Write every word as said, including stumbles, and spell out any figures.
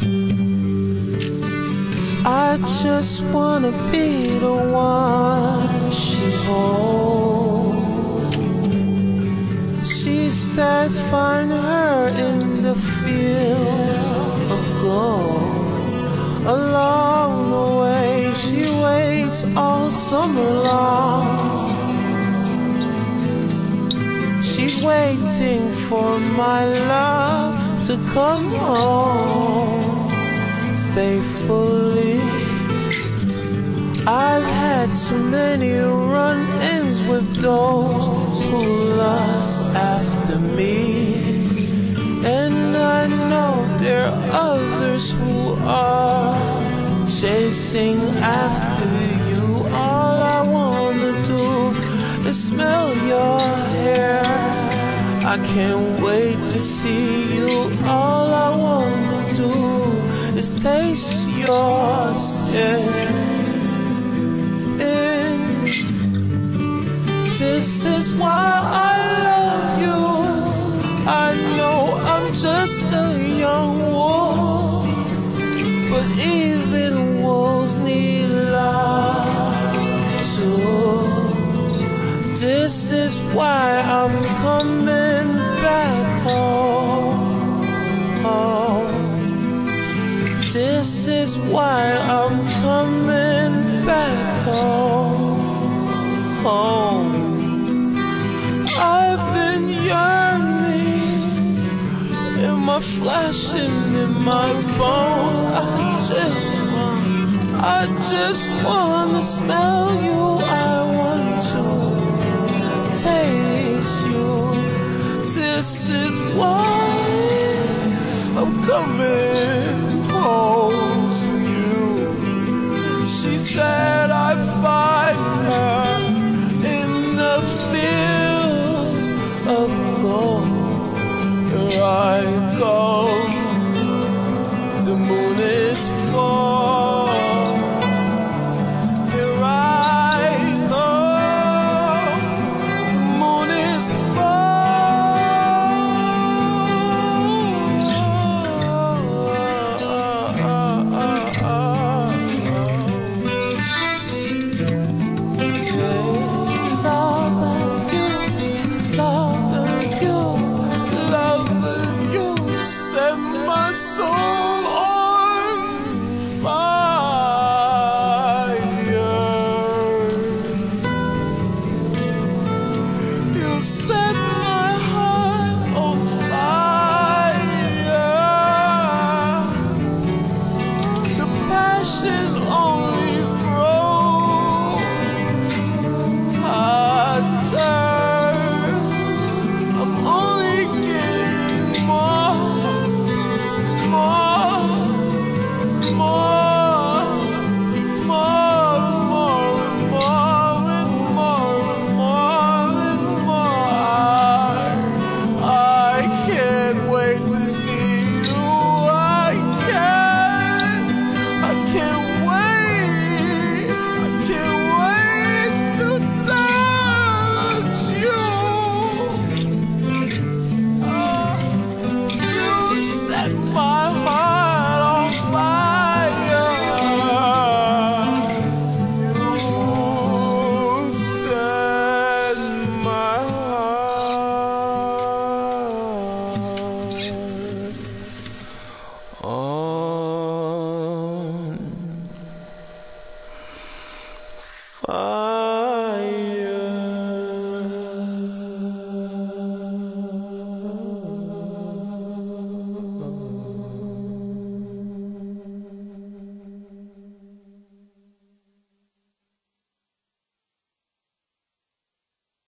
I just wanna be the one she holds. She said find her in the fields of gold. Along the way she waits all summer long. She's waiting for my love to come home faithfully. I've had too many run-ins with those who lust after me, and I know there are others who are chasing after you. All I wanna do is smell your hair. I can't wait to see you. All I wanna do is taste your skin. And this is why I love you. I know I'm just a young wolf, but even wolves need love too. This is why I'm coming back home, home. This is why I'm coming back home, home. I've been yearning in my flesh and in my bones. I just want, I just wanna smell you. I want to taste you. This is why I'm coming home to you. She said I'd find her in the fields of gold. Here I come, the moon is full. Here I come, the moon is full. My soul on fire. You set my heart on fire. The passion only grows hotter. I'm only getting more. On fire.